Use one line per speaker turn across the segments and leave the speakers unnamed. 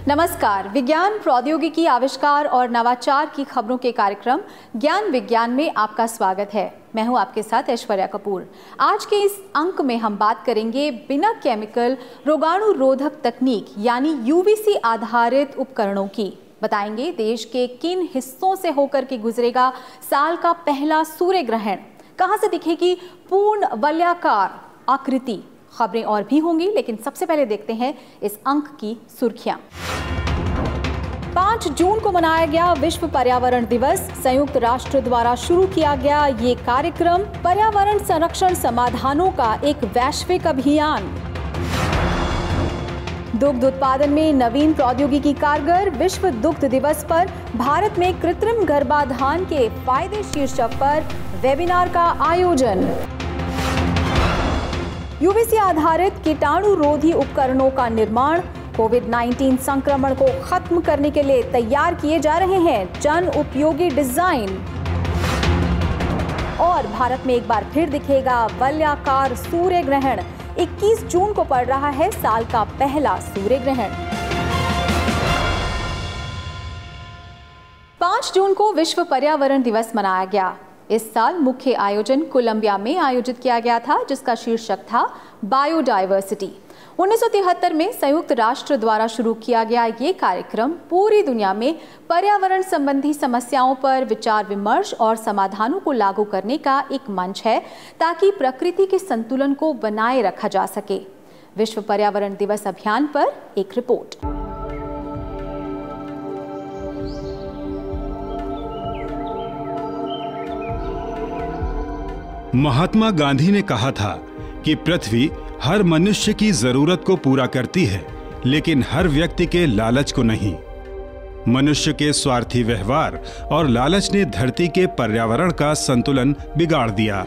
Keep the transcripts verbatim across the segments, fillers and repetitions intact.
नमस्कार। विज्ञान, प्रौद्योगिकी, आविष्कार और नवाचार की खबरों के कार्यक्रम ज्ञान विज्ञान में आपका स्वागत है। मैं हूं आपके साथ ऐश्वर्या कपूर। आज के इस अंक में हम बात करेंगे बिना केमिकल रोगाणु रोधक तकनीक यानी यूवीसी आधारित उपकरणों की। बताएंगे देश के किन हिस्सों से होकर के गुजरेगा साल का पहला सूर्य ग्रहण, कहां से दिखेगी पूर्ण वलयाकार आकृति। खबरें और भी होंगी, लेकिन सबसे पहले देखते हैं इस अंक की सुर्खियां। पाँच जून को मनाया गया विश्व पर्यावरण दिवस। संयुक्त राष्ट्र द्वारा शुरू किया गया ये कार्यक्रम पर्यावरण संरक्षण समाधानों का एक वैश्विक अभियान। दुग्ध उत्पादन में नवीन प्रौद्योगिकी कारगर। विश्व दुग्ध दिवस पर भारत में कृत्रिम गर्भाधान के फायदे शीर्षक पर वेबिनार का आयोजन। यूवीसी आधारित कीटाणु रोधी उपकरणों का निर्माण। कोविड उन्नीस संक्रमण को खत्म करने के लिए तैयार किए जा रहे हैं जन उपयोगी डिजाइन। और भारत में एक बार फिर दिखेगा वलयाकार सूर्य ग्रहण। इक्कीस जून को पड़ रहा है साल का पहला सूर्य ग्रहण। पाँच जून को विश्व पर्यावरण दिवस मनाया गया। इस साल मुख्य आयोजन कोलंबिया में आयोजित किया गया था, जिसका शीर्षक था बायोडायवर्सिटी। उन्नीस सौ तिहत्तर में संयुक्त राष्ट्र द्वारा शुरू किया गया ये कार्यक्रम पूरी दुनिया में पर्यावरण संबंधी समस्याओं पर विचार विमर्श और समाधानों को लागू करने का एक मंच है, ताकि प्रकृति के संतुलन को बनाए रखा जा सके। विश्व पर्यावरण दिवस अभियान पर एक रिपोर्ट।
महात्मा गांधी ने कहा था कि पृथ्वी हर मनुष्य की जरूरत को पूरा करती है, लेकिन हर व्यक्ति के लालच को नहीं। मनुष्य के स्वार्थी व्यवहार और लालच ने धरती के पर्यावरण का संतुलन बिगाड़ दिया।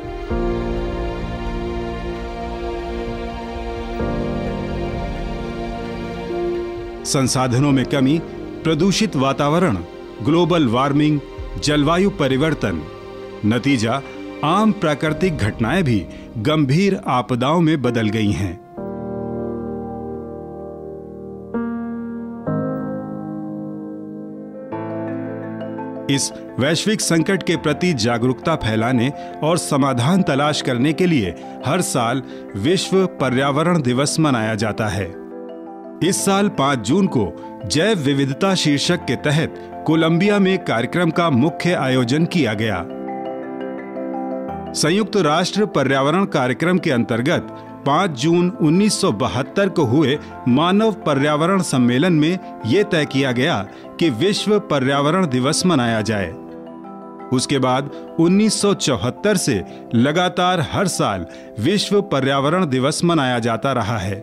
संसाधनों में कमी, प्रदूषित वातावरण, ग्लोबल वार्मिंग, जलवायु परिवर्तन, नतीजा आम प्राकृतिक घटनाएं भी गंभीर आपदाओं में बदल गई हैं। इस वैश्विक संकट के प्रति जागरूकता फैलाने और समाधान तलाश करने के लिए हर साल विश्व पर्यावरण दिवस मनाया जाता है। इस साल पाँच जून को जैव विविधता शीर्षक के तहत कोलंबिया में कार्यक्रम का मुख्य आयोजन किया गया। संयुक्त राष्ट्र पर्यावरण कार्यक्रम के अंतर्गत पाँच जून उन्नीस सौ बहत्तर को हुए मानव पर्यावरण सम्मेलन में यह तय किया गया कि विश्व पर्यावरण दिवस मनाया जाए। उसके बाद उन्नीस सौ चौहत्तर से लगातार हर साल विश्व पर्यावरण दिवस मनाया जाता रहा है।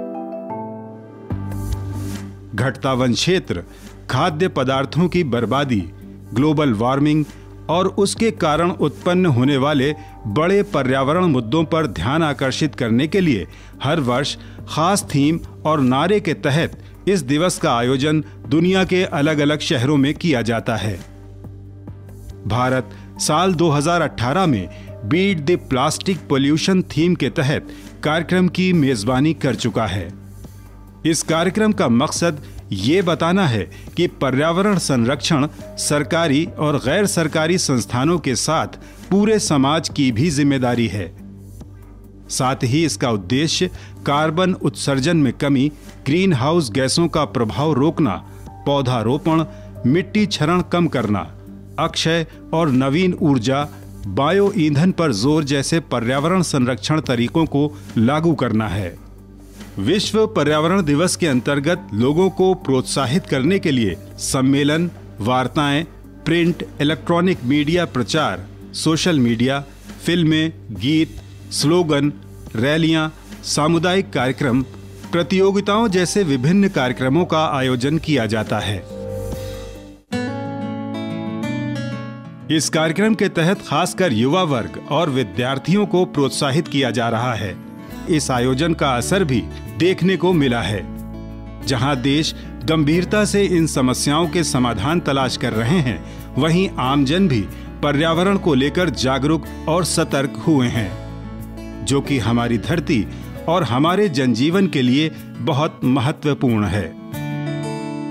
घटता वन क्षेत्र, खाद्य पदार्थों की बर्बादी, ग्लोबल वार्मिंग और उसके कारण उत्पन्न होने वाले बड़े पर्यावरण मुद्दों पर ध्यान आकर्षित करने के लिए हर वर्ष खास थीम और नारे के तहत इस दिवस का आयोजन दुनिया के अलग अलग शहरों में किया जाता है। भारत साल दो हज़ार अठारह में beat the plastic pollution theme के तहत कार्यक्रम की मेजबानी कर चुका है। इस कार्यक्रम का मकसद ये बताना है कि पर्यावरण संरक्षण सरकारी और गैर सरकारी संस्थानों के साथ पूरे समाज की भी जिम्मेदारी है। साथ ही इसका उद्देश्य कार्बन उत्सर्जन में कमी, ग्रीन हाउस गैसों का प्रभाव रोकना, पौधारोपण, मिट्टी क्षरण कम करना, अक्षय और नवीन ऊर्जा, बायो ईंधन पर जोर जैसे पर्यावरण संरक्षण तरीकों को लागू करना है। विश्व पर्यावरण दिवस के अंतर्गत लोगों को प्रोत्साहित करने के लिए सम्मेलन, वार्ताएं, प्रिंट, इलेक्ट्रॉनिक मीडिया प्रचार, सोशल मीडिया, फिल्में, गीत, स्लोगन, रैलियां, सामुदायिक कार्यक्रम, प्रतियोगिताओं जैसे विभिन्न कार्यक्रमों का आयोजन किया जाता है। इस कार्यक्रम के तहत खासकर युवा वर्ग और विद्यार्थियों को प्रोत्साहित किया जा रहा है। इस आयोजन का असर भी देखने को मिला है। जहां देश गंभीरता से इन समस्याओं के समाधान तलाश कर रहे हैं, वहीं आमजन भी पर्यावरण को लेकर जागरूक और सतर्क हुए हैं, जो कि हमारी धरती और हमारे जनजीवन के लिए बहुत महत्वपूर्ण है।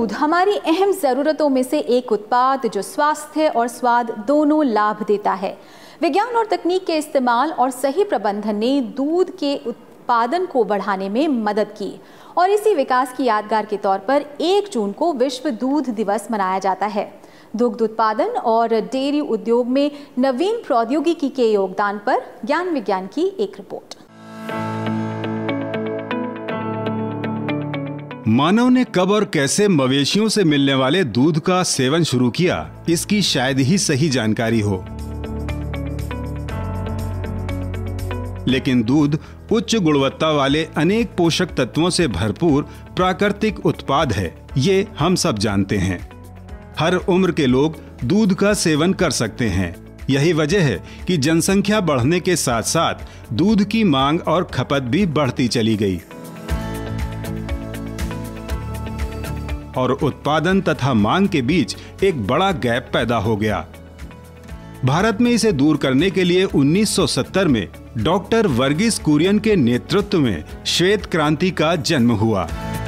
दूध हमारी अहम ज़रूरतों में से एक उत्पाद जो स्वास्थ्य और स्वाद दोनों लाभ देता है। विज्ञान और तकनीक के इस्तेमाल और सही प्रबंधन ने दूध के उत्पादन को बढ़ाने में मदद की और इसी विकास की यादगार के तौर पर एक जून को विश्व दूध दिवस मनाया जाता है। दुग्ध उत्पादन और डेयरी उद्योग में नवीन प्रौद्योगिकी के योगदान पर ज्ञान विज्ञान की एक रिपोर्ट।
मानव ने कब और कैसे मवेशियों से मिलने वाले दूध का सेवन शुरू किया, इसकी शायद ही सही जानकारी हो। लेकिन दूध उच्च गुणवत्ता वाले अनेक पोषक तत्वों से भरपूर प्राकृतिक उत्पाद है, ये हम सब जानते हैं। हर उम्र के लोग दूध का सेवन कर सकते हैं। यही वजह है कि जनसंख्या बढ़ने के साथ साथ दूध की मांग और खपत भी बढ़ती चली गई और उत्पादन तथा मांग के बीच एक बड़ा गैप पैदा हो गया। भारत में इसे दूर करने के लिए उन्नीस सौ सत्तर में डॉक्टर वर्गीस कुरियन के नेतृत्व में श्वेत क्रांति का जन्म हुआ,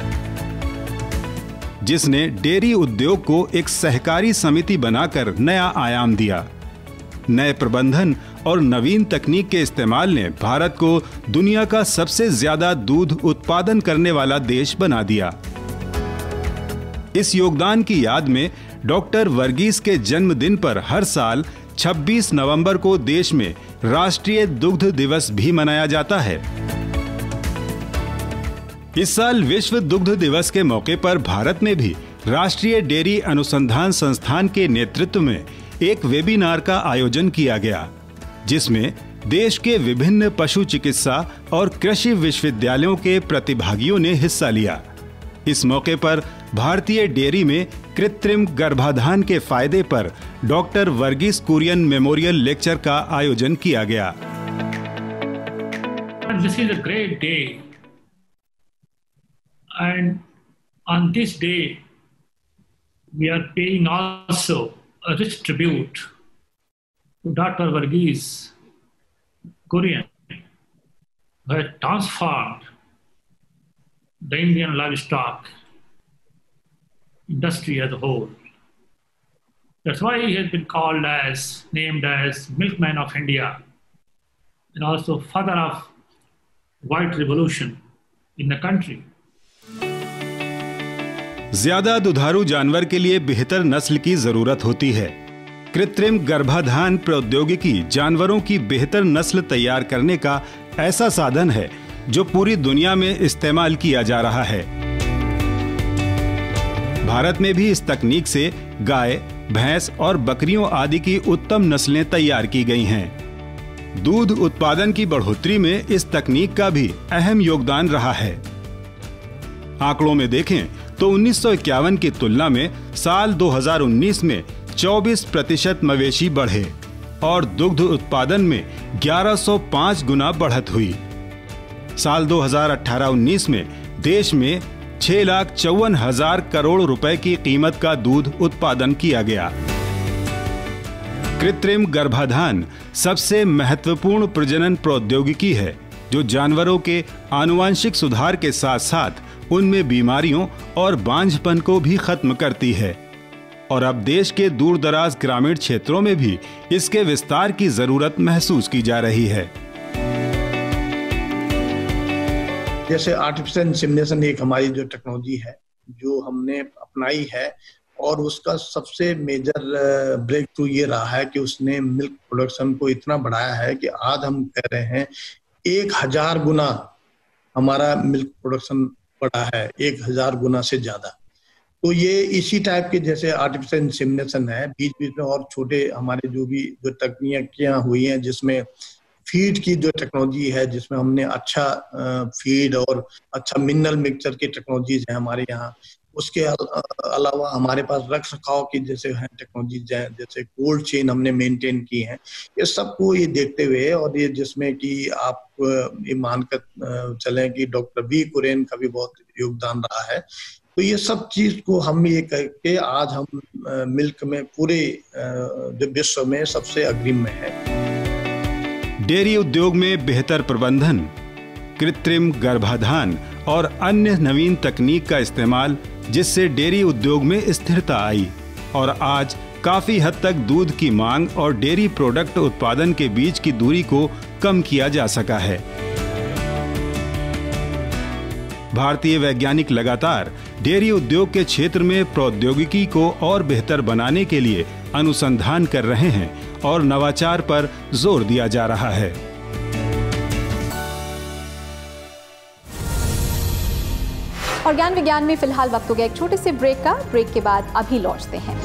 जिसने डेयरी उद्योग को एक सहकारी समिति बनाकर नया आयाम दिया। नए प्रबंधन और नवीन तकनीक के इस्तेमाल ने भारत को दुनिया का सबसे ज्यादा दूध उत्पादन करने वाला देश बना दिया। इस योगदान की याद में डॉक्टर वर्गीस के जन्मदिन पर हर साल छब्बीस नवंबर को देश में राष्ट्रीय दुग्ध दिवस भी मनाया जाता है। इस साल विश्व दुग्ध दिवस के मौके पर भारत में भी राष्ट्रीय डेयरी अनुसंधान संस्थान के नेतृत्व में एक वेबिनार का आयोजन किया गया, जिसमें देश के विभिन्न पशु चिकित्सा और कृषि विश्वविद्यालयों के प्रतिभागियों ने हिस्सा लिया। इस मौके पर भारतीय डेयरी में कृत्रिम गर्भाधान के फायदे पर doctor Verghese Kurien memorial lecture का आयोजन किया गया।
This is a great day, and on this day we are paying also a rich tribute to Doctor Verghese Kurian, who has transformed the Indian livestock industry as a whole. That's why he has been called as, named as Milkman of India, and also father of white revolution in the country.
ज्यादा दुधारू जानवर के लिए बेहतर नस्ल की जरूरत होती है। कृत्रिम गर्भाधान प्रौद्योगिकी जानवरों की बेहतर नस्ल तैयार करने का ऐसा साधन है जो पूरी दुनिया में इस्तेमाल किया जा रहा है। भारत में भी इस तकनीक से गाय, भैंस और बकरियों आदि की उत्तम नस्लें तैयार की गई हैं। दूध उत्पादन की बढ़ोतरी में इस तकनीक का भी अहम योगदान रहा है। आंकड़ों में देखें तो उन्नीस सौ इक्यावन की तुलना में साल दो हज़ार उन्नीस में चौबीस प्रतिशत मवेशी बढ़े और दुग्ध उत्पादन में ग्यारह सौ पाँच गुना बढ़त हुई। साल दो हज़ार अठारह उन्नीस में देश में छह लाख चौवन हजार करोड़ रुपए की कीमत का दूध उत्पादन किया गया। कृत्रिम गर्भाधान सबसे महत्वपूर्ण प्रजनन प्रौद्योगिकी है जो जानवरों के आनुवंशिक सुधार के साथ साथ उनमें बीमारियों और बांझपन को भी खत्म करती है और अब देश के दूर दराज ग्रामीण क्षेत्रों में भी इसके विस्तार की जरूरत महसूस की जा रही है।
जैसे आर्टिफिशियल इंसेमिनेशन एक हमारी जो टेक्नोलॉजी है जो हमने अपनाई है और उसका सबसे मेजर ब्रेक थ्रू ये रहा है कि उसने मिल्क प्रोडक्शन को इतना बढ़ाया है कि आज हम कह रहे हैं एक हजार गुना हमारा मिल्क प्रोडक्शन बढ़ा है, एक हजार गुना से ज्यादा। तो ये इसी टाइप के जैसे आर्टिफिशियल इंसेमिनेशन है, बीच बीच में और छोटे हमारे जो भी जो तकनीकियां हुई हैं जिसमें फीड की जो टेक्नोलॉजी है, जिसमें हमने अच्छा फीड और अच्छा मिनरल मिक्सचर की टेक्नोलॉजीज है हमारे यहाँ। उसके अलावा हमारे पास रख रखाव की जैसे है टेक्नोलॉजीज है, जैसे कोल्ड चेन हमने मेंटेन की है। ये सबको ये देखते हुए और ये जिसमें कि आप ये मानकर चलें कि डॉक्टर वी कुरियन का भी बहुत योगदान रहा है। तो ये सब चीज को हम ये करके आज हम मिल्क में पूरे जो विश्व में सबसे अग्रिम में है।
डेयरी उद्योग में बेहतर प्रबंधन, कृत्रिम गर्भाधान और अन्य नवीन तकनीक का इस्तेमाल जिससे डेयरी उद्योग में स्थिरता आई और आज काफी हद तक दूध की मांग और डेयरी प्रोडक्ट उत्पादन के बीच की दूरी को कम किया जा सका है। भारतीय वैज्ञानिक लगातार डेयरी उद्योग के क्षेत्र में प्रौद्योगिकी को और बेहतर बनाने के लिए अनुसंधान कर रहे हैं और नवाचार पर जोर दिया जा रहा है।
और ज्ञान विज्ञान में फिलहाल वक्त हो गया एक छोटे से ब्रेक का। ब्रेक के बाद अभी लौटते हैं।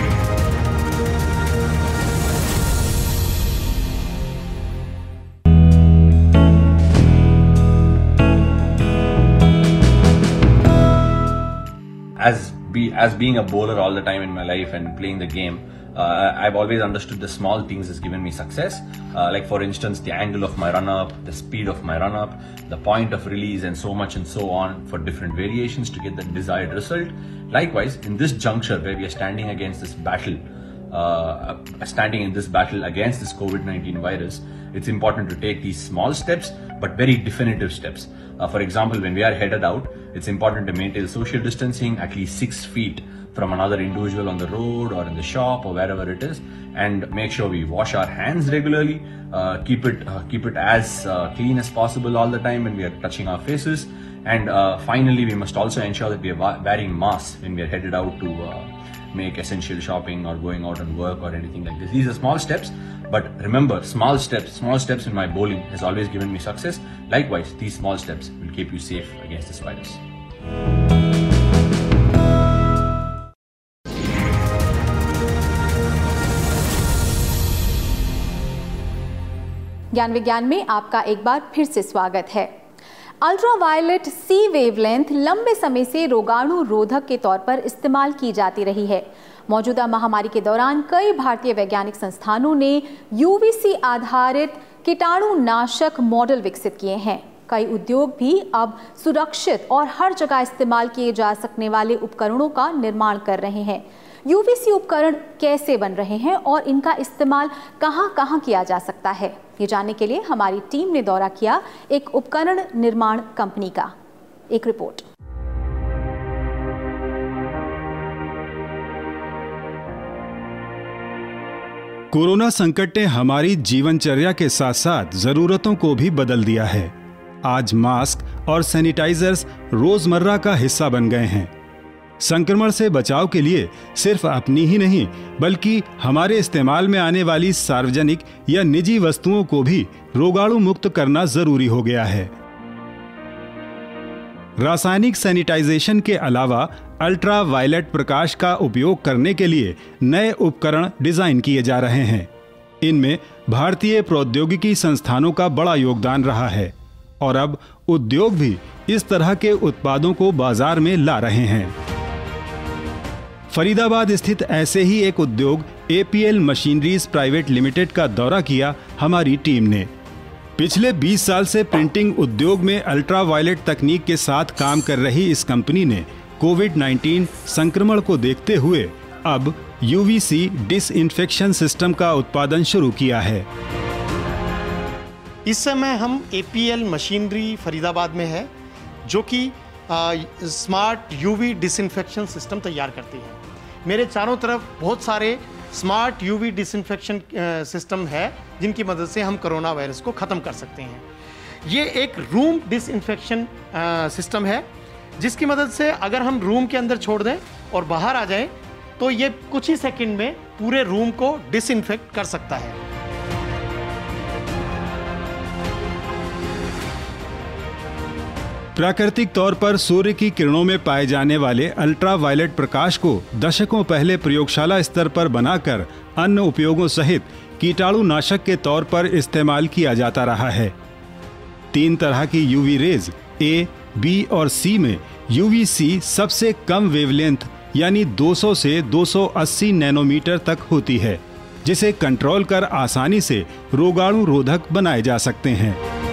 As be as being a bowler all the time in my life and playing the game, uh, I've always understood the small things has given me success. Uh, like for instance, the angle of my run up, the speed of my run up, the point of release, and so much and so on for different variations to get the desired result. Likewise, in this juncture where we are standing against this battle, uh, standing in this battle against this COVID nineteen virus, it's important to take these small steps, but very definitive steps. Uh, for example, when we are headed out, it's important to maintain social distancing at least six feet from another individual on the road or in the shop or wherever it is, and make sure we wash our hands regularly, uh, keep it uh, keep it as uh, clean as possible all the time when we are touching our faces, and uh, finally we must also ensure that we are wearing masks when we are headed out to uh, make essential shopping or going out on work or anything like this. These are small steps, but remember, small steps, small steps in my bowling has always given me success. Likewise, these small steps will keep you safe against this virus.
ज्ञान विज्ञान में आपका एक बार फिर से स्वागत है। Ultraviolet सी wavelength लंबे समय से रोगाणु रोधक के तौर पर इस्तेमाल की जाती रही है। मौजूदा महामारी के दौरान कई भारतीय वैज्ञानिक संस्थानों ने यूवीसी आधारित कीटाणुनाशक मॉडल विकसित किए हैं। कई उद्योग भी अब सुरक्षित और हर जगह इस्तेमाल किए जा सकने वाले उपकरणों का निर्माण कर रहे हैं। यूवीसी उपकरण कैसे बन रहे हैं और इनका इस्तेमाल कहां कहां किया जा सकता है, ये जानने के लिए हमारी टीम ने दौरा किया एक उपकरण निर्माण कंपनी का। एक रिपोर्ट।
कोरोना संकट ने हमारी जीवनचर्या के साथ साथ जरूरतों को भी बदल दिया है। आज मास्क और सैनिटाइजर्स रोजमर्रा का हिस्सा बन गए हैं। संक्रमण से बचाव के लिए सिर्फ अपनी ही नहीं बल्कि हमारे इस्तेमाल में आने वाली सार्वजनिक या निजी वस्तुओं को भी रोगाणु मुक्त करना जरूरी हो गया है। रासायनिक सैनिटाइजेशन के अलावा अल्ट्रा वायलेट प्रकाश का उपयोग करने के लिए नए उपकरण डिजाइन किए जा रहे हैं। इनमें भारतीय प्रौद्योगिकी संस्थानों का बड़ा योगदान रहा है और अब उद्योग भी इस तरह के उत्पादों को बाजार में ला रहे हैं। फरीदाबाद स्थित ऐसे ही एक उद्योग एपीएल मशीनरीज प्राइवेट लिमिटेड का दौरा किया हमारी टीम ने। पिछले बीस साल से प्रिंटिंग उद्योग में अल्ट्रा वायलेट तकनीक के साथ काम कर रही इस कंपनी ने कोविड नाइन्टीन संक्रमण को देखते हुए अब यूवीसी डिसइंफेक्शन सिस्टम का उत्पादन शुरू किया है।
इस समय हम एपीएल मशीनरी फरीदाबाद में है, जो कि स्मार्ट यूवी डिसइंफेक्शन सिस्टम तैयार करती है। मेरे चारों तरफ बहुत सारे स्मार्ट यूवी डिसइंफेक्शन सिस्टम है जिनकी मदद से हम कोरोना वायरस को ख़त्म कर सकते हैं। ये एक रूम डिसइंफेक्शन सिस्टम है जिसकी मदद से अगर हम रूम के अंदर छोड़ दें और बाहर आ जाएं तो ये कुछ ही सेकंड में पूरे रूम को डिसइंफेक्ट कर सकता है।
प्राकृतिक तौर पर सूर्य की किरणों में पाए जाने वाले अल्ट्रा वायलेट प्रकाश को दशकों पहले प्रयोगशाला स्तर पर बनाकर अन्य उपयोगों सहित कीटाणुनाशक के तौर पर इस्तेमाल किया जाता रहा है। तीन तरह की यूवी रेज ए, बी और सी में यूवीसी सबसे कम वेवलेंथ यानी दो सौ से दो सौ अस्सी नैनोमीटर तक होती है, जिसे कंट्रोल कर आसानी से रोगाणु रोधक बनाए जा सकते हैं।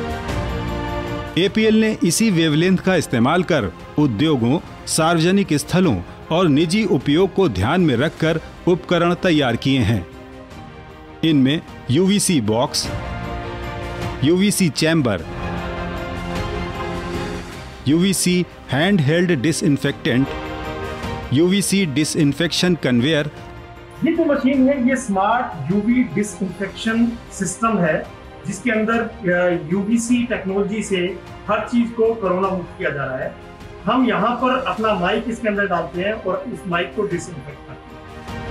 एपीएल ने इसी वेवलेंथ का इस्तेमाल कर उद्योगों, सार्वजनिक स्थलों और निजी उपयोग को ध्यान में रखकर उपकरण तैयार किए हैं। इनमें UVC box, UVC chamber, UVC hand held disinfectant, UVC disinfection conveyor.
ये जो मशीन है ये स्मार्ट यूवी डिसइंफेक्शन सिस्टम है, जिसके अंदर यूवीसी टेक्नोलॉजी से हर चीज को कोरोना मुक्त किया जा रहा है। हम यहाँ पर अपना माइक इसके अंदर डालते हैं और इस माइक को डिसइंफेक्ट करते हैं।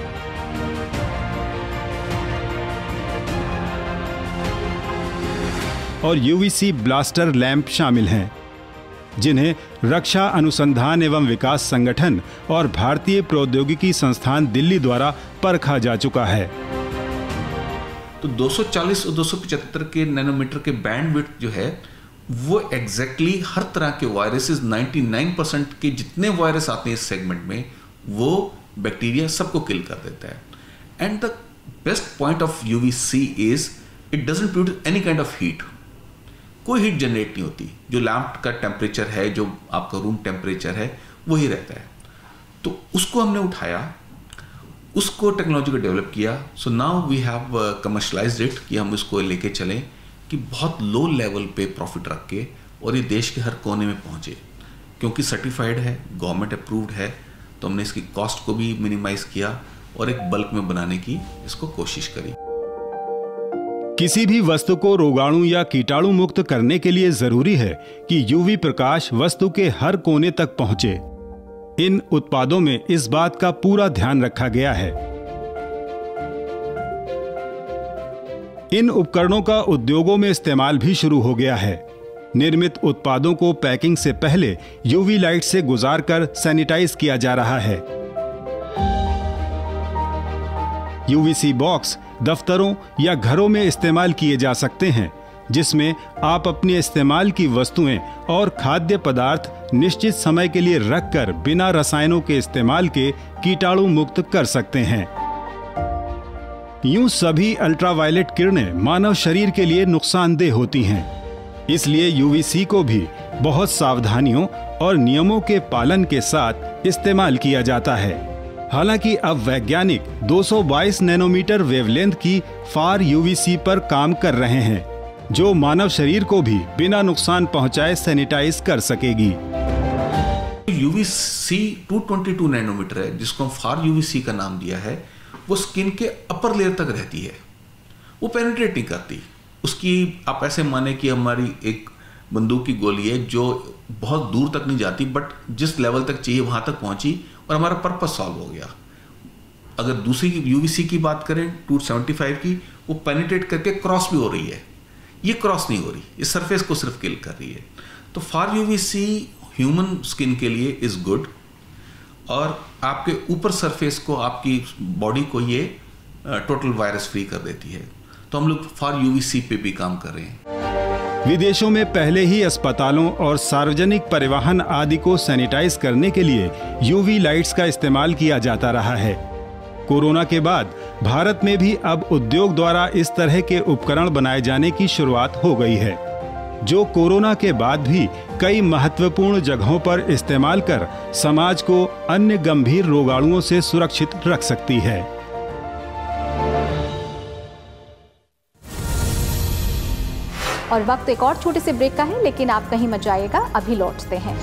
और यूवीसी ब्लास्टर लैंप शामिल हैं, जिन्हें रक्षा अनुसंधान एवं विकास संगठन और भारतीय प्रौद्योगिकी संस्थान दिल्ली द्वारा परखा जा चुका है।
तो दो सौ चालीस और दो सौ पचहत्तर के नैनोमीटर के बैंडविड्थ जो है वो एग्जैक्टली exactly हर तरह के वायरसेस निन्यानवे परसेंट के जितने वायरस आते हैं इस सेगमेंट में वो बैक्टीरिया सबको किल कर देता है। And the best point of UVC is it doesn't produce any kind of heat. कोई हीट जनरेट नहीं होती। जो लैंप का टेम्परेचर है, जो आपका रूम टेम्परेचर है, वही रहता है। तो उसको हमने उठाया, उसको टेक्नोलॉजी को डेवलप किया। So now we have commercialised it कि हम इसको लेके चलें कि बहुत लो लेवल पे प्रॉफिट रख के और ये देश के हर कोने में पहुंचे। क्योंकि सर्टिफाइड है, गवर्नमेंट अप्रूव्ड है, तो हमने इसकी कॉस्ट को भी मिनिमाइज किया और एक बल्क में बनाने की इसको कोशिश करी।
किसी भी वस्तु को रोगाणु या कीटाणु मुक्त करने के लिए जरूरी है कि यूवी प्रकाश वस्तु के हर कोने तक पहुंचे। इन उत्पादों में इस बात का पूरा ध्यान रखा गया है। इन उपकरणों का उद्योगों में इस्तेमाल भी शुरू हो गया है। निर्मित उत्पादों को पैकिंग से पहले यूवी लाइट से गुजारकर सैनिटाइज किया जा रहा है। यूवीसी बॉक्स दफ्तरों या घरों में इस्तेमाल किए जा सकते हैं, जिसमें आप अपनी इस्तेमाल की वस्तुएं और खाद्य पदार्थ निश्चित समय के लिए रखकर बिना रसायनों के इस्तेमाल के कीटाणु मुक्त कर सकते हैं। यूं सभी अल्ट्रावायलेट किरणें मानव शरीर के लिए नुकसानदेह होती हैं, इसलिए यूवीसी को भी बहुत सावधानियों और नियमों के पालन के साथ इस्तेमाल किया जाता है। हालांकि अब वैज्ञानिक दो सौ बाईस नैनोमीटर वेवलेंथ की फार यूवीसी पर काम कर रहे हैं, जो मानव शरीर को भी बिना नुकसान पहुंचाए सैनिटाइज कर सकेगी।
यूवीसी दो सौ बाईस नैनोमीटर है, जिसको हम फार यूवीसी का नाम दिया है। वो स्किन के अपर लेयर तक रहती है, वो पेनिट्रेट नहीं करती। उसकी आप ऐसे माने कि हमारी एक बंदूक की गोली है जो बहुत दूर तक नहीं जाती, बट जिस लेवल तक चाहिए वहां तक पहुंची और हमारा पर्पस सॉल्व हो गया। अगर दूसरी यूवीसी की बात करें दो सौ पचहत्तर की, वो पेनिट्रेट करके क्रॉस भी हो रही है, ये क्रॉस नहीं हो रही, इस सरफेस को सिर्फ किल कर रही है। तो फार यूवीसी ह्यूमन स्किन के लिए इज गुड, और आपके ऊपर सरफेस को, आपकी बॉडी को ये टोटल वायरस फ्री कर देती है। तो हम लोग फार यूवीसी पे भी काम कर रहे हैं।
विदेशों में पहले ही अस्पतालों और सार्वजनिक परिवहन आदि को सैनिटाइज करने के लिए यूवी लाइट्स का इस्तेमाल किया जाता रहा है। कोरोना के बाद भारत में भी अब उद्योग द्वारा इस तरह के उपकरण बनाए जाने की शुरुआत हो गई है, जो कोरोना के बाद भी कई महत्वपूर्ण जगहों पर इस्तेमाल कर समाज को अन्य गंभीर रोगाणुओं से सुरक्षित रख सकती है।
और वक्त एक और छोटे से ब्रेक का है, लेकिन आप कहीं मत जाइएगा, अभी लौटते हैं।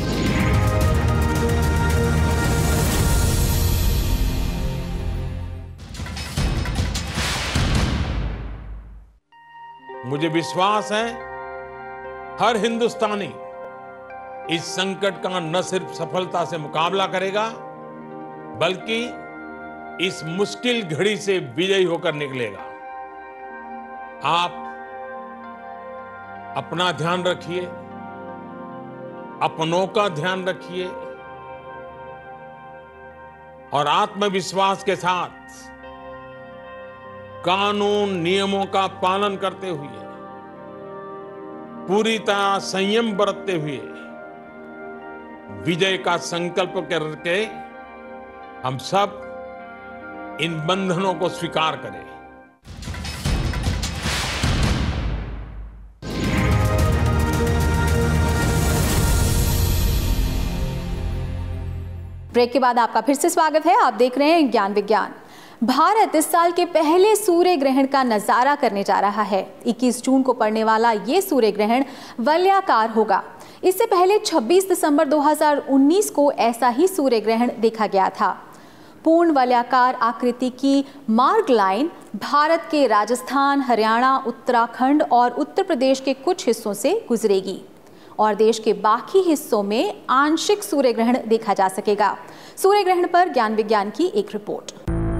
मुझे विश्वास है हर हिंदुस्तानी इस संकट का न सिर्फ सफलता से मुकाबला करेगा, बल्कि इस मुश्किल घड़ी से विजयी होकर निकलेगा। आप अपना ध्यान रखिए, अपनों का ध्यान रखिए और आत्मविश्वास के साथ कानून नियमों का पालन करते हुए, पूरी तरह संयम बरतते हुए विजय का संकल्प करके हम सब इन बंधनों को स्वीकार करें।
ब्रेक के बाद आपका फिर से स्वागत है। आप देख रहे हैं ज्ञान विज्ञान। भारत इस साल के पहले सूर्य ग्रहण का नजारा करने जा रहा है। इक्कीस जून को पड़ने वाला ये सूर्य ग्रहण वलयाकार होगा। इससे पहले छब्बीस दिसंबर दो हज़ार उन्नीस को ऐसा ही सूर्य ग्रहण देखा गया था। पूर्ण वलयाकार आकृति की मार्ग लाइन भारत के राजस्थान, हरियाणा, उत्तराखंड और उत्तर प्रदेश के कुछ हिस्सों से गुजरेगी और देश के बाकी हिस्सों में आंशिक सूर्य ग्रहण देखा जा सकेगा। सूर्य ग्रहण पर ज्ञान विज्ञान की एक रिपोर्ट।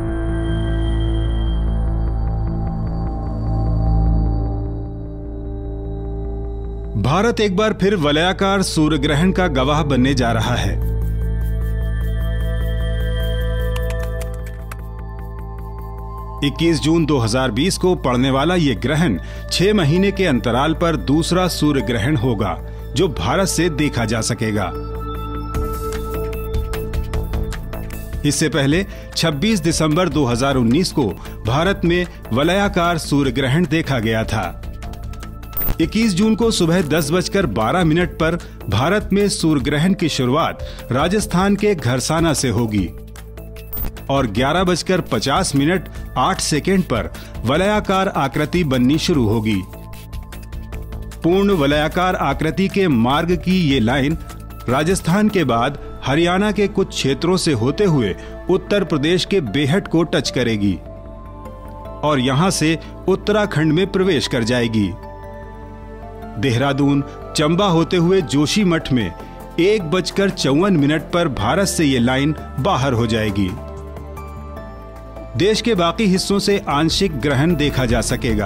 भारत एक बार फिर वलयाकार सूर्य ग्रहण का गवाह बनने जा रहा है। इक्कीस जून दो हज़ार बीस को पड़ने वाला यह ग्रहण छह महीने के अंतराल पर दूसरा सूर्य ग्रहण होगा जो भारत से देखा जा सकेगा। इससे पहले छब्बीस दिसंबर दो हज़ार उन्नीस को भारत में वलयाकार सूर्य ग्रहण देखा गया था। इक्कीस जून को सुबह दस बजकर बारह मिनट पर भारत में सूर्य ग्रहण की शुरुआत राजस्थान के घरसाना से होगी और ग्यारह बजकर पचास मिनट आठ सेकेंड पर वलयाकार आकृति बननी शुरू होगी। पूर्ण वलयाकार आकृति के मार्ग की ये लाइन राजस्थान के बाद हरियाणा के कुछ क्षेत्रों से होते हुए उत्तर प्रदेश के बेहट को टच करेगी और यहां से उत्तराखंड में प्रवेश कर जाएगी। देहरादून, चंबा होते हुए जोशीमठ में एक बजकर चौवन मिनट पर भारत से ये लाइन बाहर हो जाएगी। देश के बाकी हिस्सों से आंशिक ग्रहण देखा जा सकेगा।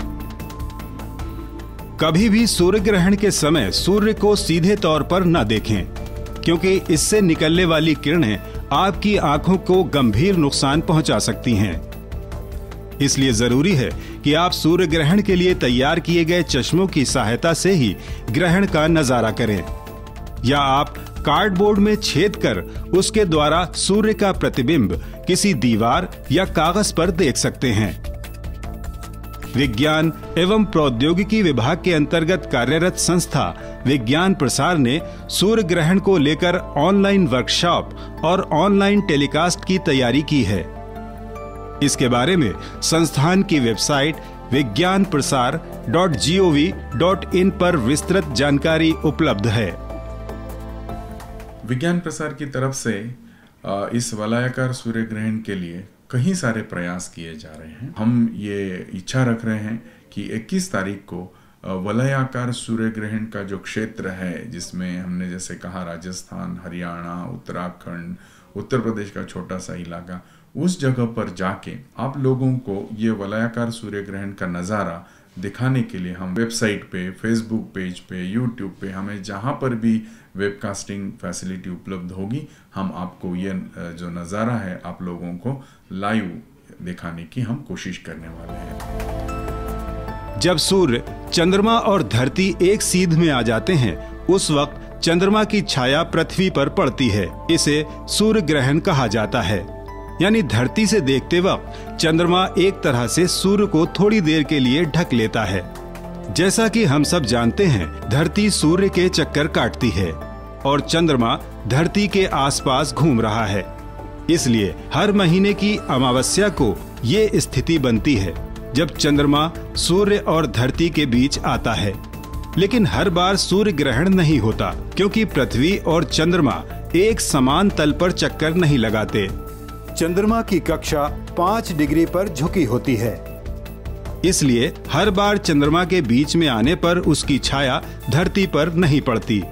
कभी भी सूर्य ग्रहण के समय सूर्य को सीधे तौर पर न देखें, क्योंकि इससे निकलने वाली किरणें आपकी आंखों को गंभीर नुकसान पहुंचा सकती हैं। इसलिए जरूरी है कि आप सूर्य ग्रहण के लिए तैयार किए गए चश्मों की सहायता से ही ग्रहण का नजारा करें, या आप कार्डबोर्ड में छेद कर उसके द्वारा सूर्य का प्रतिबिंब किसी दीवार या कागज पर देख सकते हैं। विज्ञान एवं प्रौद्योगिकी विभाग के अंतर्गत कार्यरत संस्था विज्ञान प्रसार ने सूर्य ग्रहण को लेकर ऑनलाइन वर्कशॉप और ऑनलाइन टेलीकास्ट की तैयारी की है। इसके बारे में संस्थान की website Vigyan Prasar dot G O V dot in पर विस्तृत जानकारी उपलब्ध है।
विज्ञान प्रसार की तरफ से इस वलयाकार सूर्य ग्रहण के लिए कई सारे प्रयास किए जा रहे हैं। हम ये इच्छा रख रहे हैं कि इक्कीस तारीख को वलयाकार सूर्य ग्रहण का जो क्षेत्र है, जिसमें हमने जैसे कहा राजस्थान, हरियाणा, उत्तराखंड, उत्तर प्रदेश का छोटा सा इलाका, उस जगह पर जाके आप लोगों को ये वलयाकार सूर्य ग्रहण का नज़ारा दिखाने के लिए हम वेबसाइट पे, फेसबुक पेज पे, यूट्यूब पे, हमें जहाँ पर भी वेबकास्टिंग फैसिलिटी उपलब्ध होगी, हम आपको ये जो नज़ारा है आप लोगों को लाइव दिखाने की हम कोशिश करने वाले हैं।
जब सूर्य, चंद्रमा और धरती एक सीध में आ जाते हैं, उस वक्त चंद्रमा की छाया पृथ्वी पर पड़ती है। इसे सूर्य ग्रहण कहा जाता है। यानी धरती से देखते वक्त चंद्रमा एक तरह से सूर्य को थोड़ी देर के लिए ढक लेता है। जैसा कि हम सब जानते हैं, धरती सूर्य के चक्कर काटती है और चंद्रमा धरती के आसपास घूम रहा है। इसलिए हर महीने की अमावस्या को ये स्थिति बनती है जब चंद्रमा सूर्य और धरती के बीच आता है। लेकिन हर बार सूर्य ग्रहण नहीं होता, क्योंकि पृथ्वी और चंद्रमा एक समान तल पर चक्कर नहीं लगाते। चंद्रमा की कक्षा पाँच डिग्री पर झुकी होती है, इसलिए हर बार चंद्रमा के बीच में आने पर उसकी छाया धरती पर नहीं पड़ती।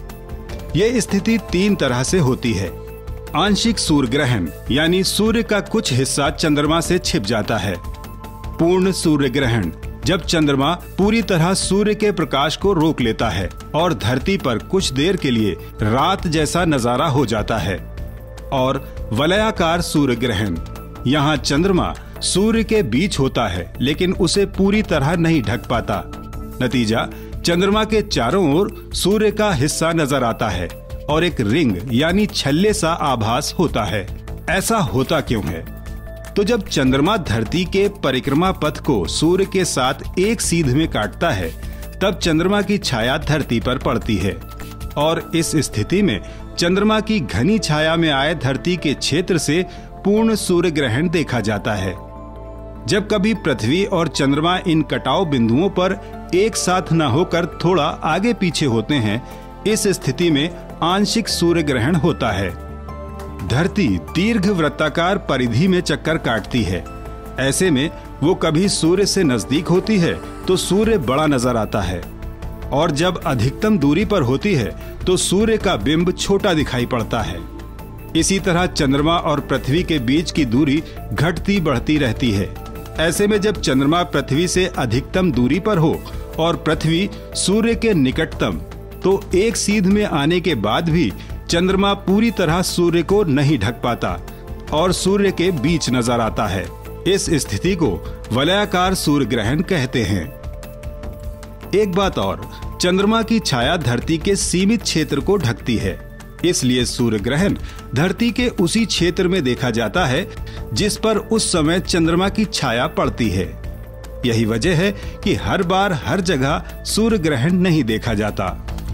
ये स्थिति तीन तरह से होती है। आंशिक सूर्य ग्रहण, यानी सूर्य का कुछ हिस्सा चंद्रमा से छिप जाता है। पूर्ण सूर्य ग्रहण, जब चंद्रमा पूरी तरह सूर्य के प्रकाश को रोक लेता है और धरती पर कुछ देर के लिए रात जैसा नजारा हो जाता है। और वलयाकार सूर्य ग्रहण, यहाँ चंद्रमा सूर्य के बीच होता है लेकिन उसे पूरी तरह नहीं ढक पाता। नतीजा, चंद्रमा के चारों ओर सूर्य का हिस्सा नजर आता है और एक रिंग यानी छल्ले सा आभास होता है। ऐसा होता क्यों है? तो जब चंद्रमा धरती के परिक्रमा पथ को सूर्य के साथ एक सीध में काटता है, तब चंद्रमा की छाया धरती पर पड़ती है और इस स्थिति में चंद्रमा की घनी छाया में आए धरती के क्षेत्र से पूर्ण सूर्य ग्रहण देखा जाता है। जब कभी पृथ्वी और चंद्रमा इन कटाव बिंदुओं पर एक साथ न होकर थोड़ा आगे पीछे होते हैं, इस स्थिति में आंशिक सूर्य ग्रहण होता है। धरती दीर्घ वृत्ताकार परिधि में चक्कर काटती है। ऐसे में वो कभी सूर्य से नजदीक होती है तो सूर्य बड़ा नजर आता है, और जब अधिकतम दूरी पर होती है तो सूर्य का बिंब छोटा दिखाई पड़ता है। इसी तरह चंद्रमा और पृथ्वी के बीच की दूरी घटती बढ़ती रहती है। ऐसे में जब चंद्रमा पृथ्वी से अधिकतम दूरी पर हो और पृथ्वी सूर्य के निकटतम, तो एक सीध में आने के बाद भी चंद्रमा पूरी तरह सूर्य को नहीं ढक पाता और सूर्य के बीच नजर आता है। इस स्थिति को वलयाकार सूर्य ग्रहण कहते हैं। एक बात और, चंद्रमा की छाया धरती के सीमित क्षेत्र को ढकती है, इसलिए सूर्य ग्रहण धरती के उसी क्षेत्र में देखा जाता है जिस पर उस समय चंद्रमा की छाया पड़ती है। यही वजह है कि हर बार हर जगह सूर्य ग्रहण नहीं देखा जाता।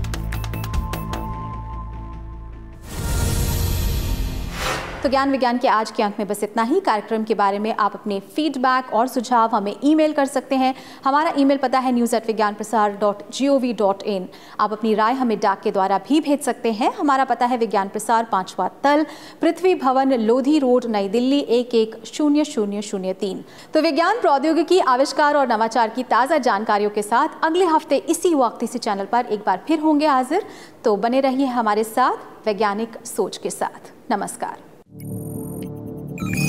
तो ज्ञान विज्ञान के आज के अंक में बस इतना ही। कार्यक्रम के बारे में आप अपने फीडबैक और सुझाव हमें ईमेल कर सकते हैं। हमारा ईमेल पता है news at Vigyan Prasar dot G O V dot in. आप अपनी राय हमें डाक के द्वारा भी भेज सकते हैं। हमारा पता है विज्ञान प्रसार, पांचवा तल, पृथ्वी भवन, लोधी रोड, नई दिल्ली एक एक शून्य शून्य शून्य तीन। तो विज्ञान, प्रौद्योगिकी, आविष्कार और नवाचार की ताज़ा जानकारियों के साथ अगले हफ्ते इसी वक्त इसी चैनल पर एक बार फिर होंगे हाजिर। तो बने रहिए हमारे साथ वैज्ञानिक सोच के साथ। नमस्कार।